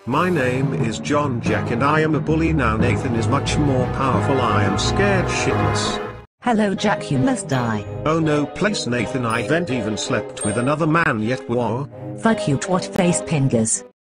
My name is John Jack and I am a bully now. Nathan is much more powerful. I am scared shitless. Hello Jack, you must die. Oh no, please Nathan, I haven't even slept with another man yet. Whoa. Fuck you twat face pingers.